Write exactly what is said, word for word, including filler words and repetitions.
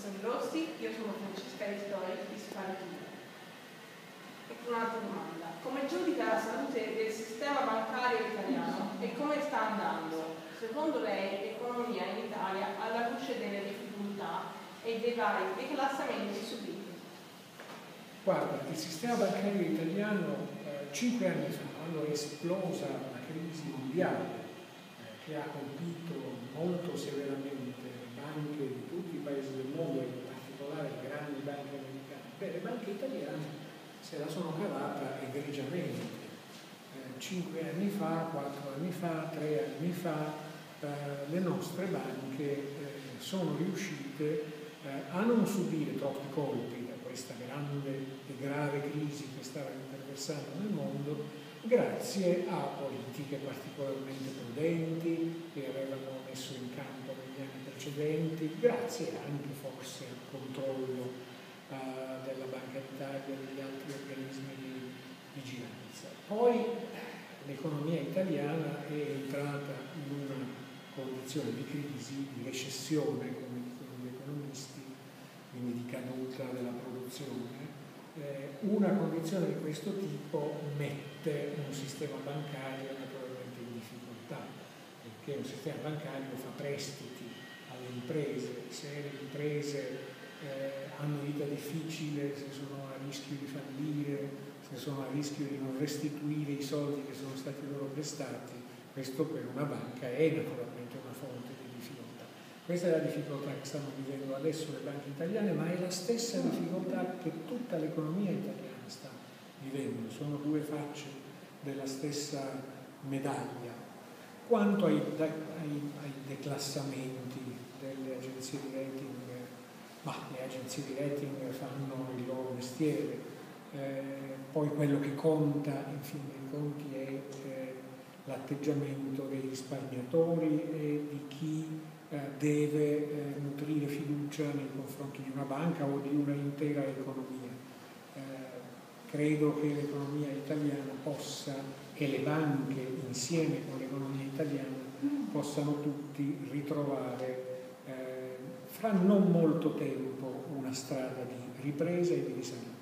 professor Rossi, io sono Francesca Ristori di Sparichino. Ecco un'altra domanda. Come giudica la salute del sistema bancario italiano e come sta andando? Secondo lei l'economia in Italia alla luce delle difficoltà e dei vari declassamenti subiti? Guarda, il sistema bancario italiano eh, cinque anni fa, quando è esplosa la crisi mondiale, che ha colpito molto severamente le banche di tutti i paesi del mondo e in particolare le grandi banche americane, beh, le banche italiane se la sono cavata egregiamente. Eh, cinque anni fa, quattro anni fa, tre anni fa, eh, le nostre banche eh, sono riuscite eh, a non subire troppi colpi da questa grande e grave crisi che stava attraversando nel mondo, grazie a politiche particolarmente prudenti che avevano messo in campo negli anni precedenti, grazie anche forse al controllo uh, della Banca d'Italia e degli altri organismi di vigilanza. Poi l'economia italiana è entrata in una condizione di crisi, di recessione, come dicono gli economisti, quindi di caduta della produzione. Eh, una condizione di questo tipo mette un sistema bancario naturalmente in difficoltà, perché un sistema bancario fa prestiti alle imprese. Se le imprese eh, hanno vita difficile, se sono a rischio di fallire, se sono a rischio di non restituire i soldi che sono stati loro prestati, questo per una banca è naturalmente una fonte di difficoltà. Questa è la difficoltà che stanno vivendo adesso le banche italiane, ma è la stessa difficoltà che tutta l'economia italiana sta vivendo. Sono due facce della stessa medaglia. Quanto ai, ai, ai declassamenti delle agenzie di rating, ma le agenzie di rating fanno il loro mestiere, eh, poi quello che conta in fin dei conti è eh, l'atteggiamento dei risparmiatori e di chi Eh, deve eh, nutrire fiducia nei confronti di una banca o di una intera economia. Eh, credo che l'economia italiana possa, e le banche insieme con l'economia italiana, possano tutti ritrovare eh, fra non molto tempo una strada di ripresa e di risalita.